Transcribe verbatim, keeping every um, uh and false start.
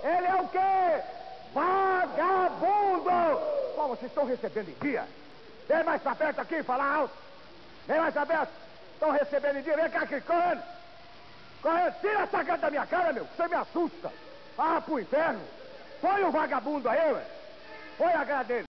Ele é o quê? Vagabundo! Pô, vocês estão recebendo em dia? Vem mais pra perto aqui, fala alto. Vem mais pra perto. Estão recebendo em dia. Vem cá aqui, correndo. Correndo. Tira essa cara da minha cara, meu. Você me assusta. Ah, pro inferno. Põe o vagabundo aí, ué. Põe a cara dele.